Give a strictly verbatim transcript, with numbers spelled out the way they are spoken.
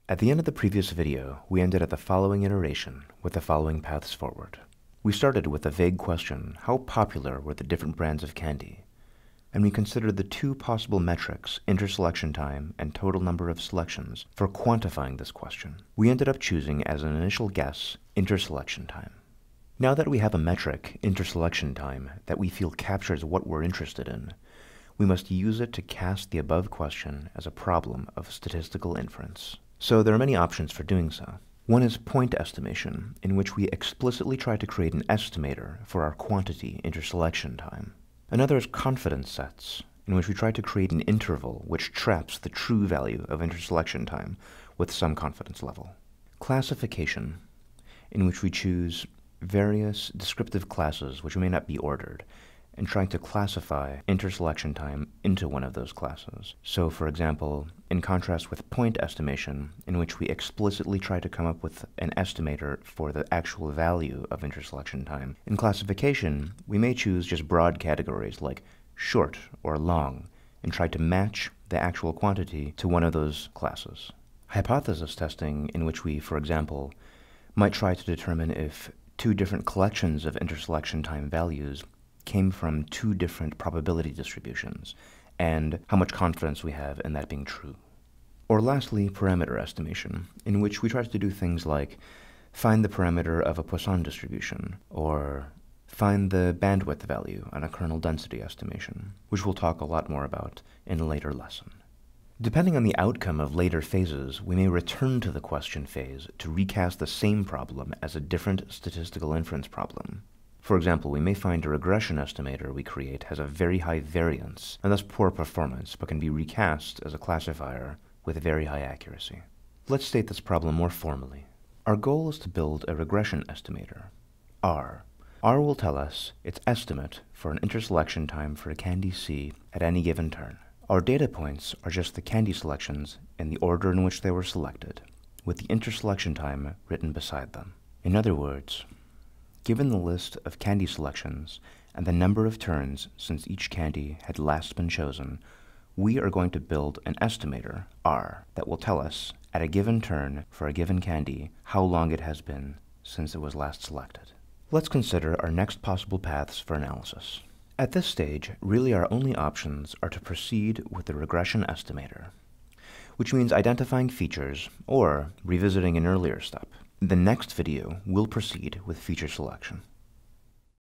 At the end of the previous video, we ended at the following iteration with the following paths forward. We started with a vague question: how popular were the different brands of candy? And we considered the two possible metrics, interselection time and total number of selections, for quantifying this question. We ended up choosing as an initial guess interselection time. Now that we have a metric, interselection time, that we feel captures what we're interested in, we must use it to cast the above question as a problem of statistical inference. So there are many options for doing so. One is point estimation, in which we explicitly try to create an estimator for our quantity interselection time. Another is confidence sets, in which we try to create an interval which traps the true value of interselection time with some confidence level. Classification, in which we choose various descriptive classes which may not be ordered, and trying to classify interselection time into one of those classes. So, for example, in contrast with point estimation, in which we explicitly try to come up with an estimator for the actual value of interselection time, in classification, we may choose just broad categories like short or long, and try to match the actual quantity to one of those classes. Hypothesis testing, in which we, for example, might try to determine if two different collections of interselection time values came from two different probability distributions, and how much confidence we have in that being true. Or lastly, parameter estimation, in which we try to do things like find the parameter of a Poisson distribution, or find the bandwidth value on a kernel density estimation, which we'll talk a lot more about in a later lesson. Depending on the outcome of later phases, we may return to the question phase to recast the same problem as a different statistical inference problem. For example, we may find a regression estimator we create has a very high variance, and thus poor performance, but can be recast as a classifier with very high accuracy. Let's state this problem more formally. Our goal is to build a regression estimator, R. R will tell us its estimate for an interselection time for a candy C at any given turn. Our data points are just the candy selections in the order in which they were selected, with the interselection time written beside them. In other words, given the list of candy selections and the number of turns since each candy had last been chosen, we are going to build an estimator, R, that will tell us, at a given turn for a given candy, how long it has been since it was last selected. Let's consider our next possible paths for analysis. At this stage, really our only options are to proceed with the regression estimator, which means identifying features or revisiting an earlier step. In the next video, we'll proceed with feature selection.